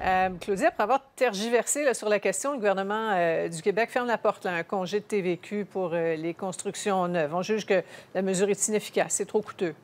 Claudie, après avoir tergiversé là, sur la question, le gouvernement du Québec ferme la porte à un congé de TVQ pour les constructions neuves. On juge que la mesure est inefficace, c'est trop coûteux.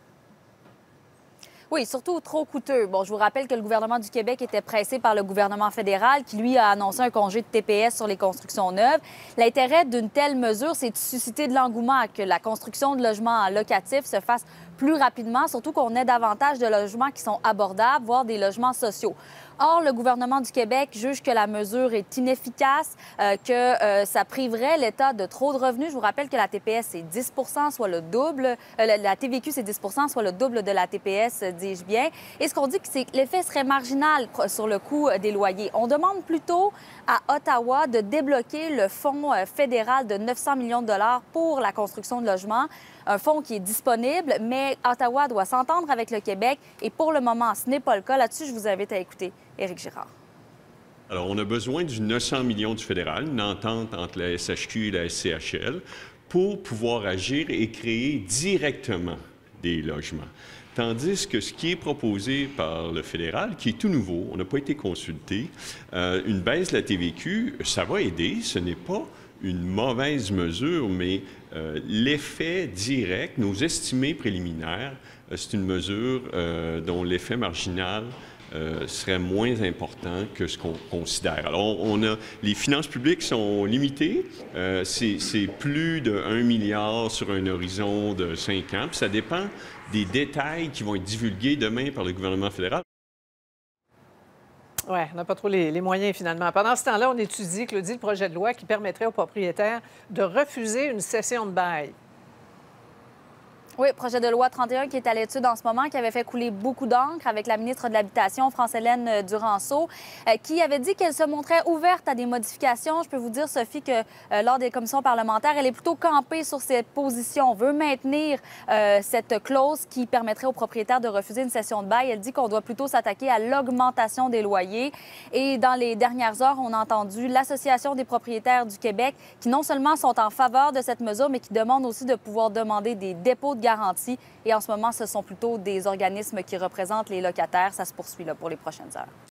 Oui, surtout trop coûteux. Bon, je vous rappelle que le gouvernement du Québec était pressé par le gouvernement fédéral qui, lui, a annoncé un congé de TPS sur les constructions neuves. L'intérêt d'une telle mesure, c'est de susciter de l'engouement, que la construction de logements locatifs se fasse plus rapidement, surtout qu'on ait davantage de logements qui sont abordables, voire des logements sociaux. Or, le gouvernement du Québec juge que la mesure est inefficace, que ça priverait l'État de trop de revenus. Je vous rappelle que la TPS, c'est 10 soit le double. La TVQ, c'est 10 soit le double de la TPS, dis-je bien. Et ce qu'on dit, c'est que l'effet serait marginal sur le coût des loyers. On demande plutôt à Ottawa de débloquer le fonds fédéral de 900 millions de dollars pour la construction de logements, un fonds qui est disponible, mais Ottawa doit s'entendre avec le Québec et pour le moment, ce n'est pas le cas. Là-dessus, je vous invite à écouter Éric Girard. Alors, on a besoin du 900 millions du fédéral, une entente entre la SHQ et la SCHL, pour pouvoir agir et créer directement des logements. Tandis que ce qui est proposé par le fédéral, qui est tout nouveau, on n'a pas été consulté, une baisse de la TVQ, ça va aider, ce n'est pas une mauvaise mesure, mais l'effet direct, nos estimés préliminaires, c'est une mesure dont l'effet marginal serait moins important que ce qu'on considère. Alors, les finances publiques sont limitées. C'est plus de 1 milliard sur un horizon de 5 ans. Puis ça dépend des détails qui vont être divulgués demain par le gouvernement fédéral. Oui, on n'a pas trop les moyens finalement. Pendant ce temps-là, on étudie, Claudie, le projet de loi qui permettrait aux propriétaires de refuser une cession de bail. Oui, projet de loi 31 qui est à l'étude en ce moment, qui avait fait couler beaucoup d'encre avec la ministre de l'Habitation, France-Hélène Duranceau, qui avait dit qu'elle se montrait ouverte à des modifications. Je peux vous dire, Sophie, que lors des commissions parlementaires, elle est plutôt campée sur cette position. On veut maintenir cette clause qui permettrait aux propriétaires de refuser une cession de bail. Elle dit qu'on doit plutôt s'attaquer à l'augmentation des loyers. Et dans les dernières heures, on a entendu l'Association des propriétaires du Québec qui non seulement sont en faveur de cette mesure, mais qui demandent aussi de pouvoir demander des dépôts de garantie. Et en ce moment, ce sont plutôt des organismes qui représentent les locataires. Ça se poursuit là, pour les prochaines heures.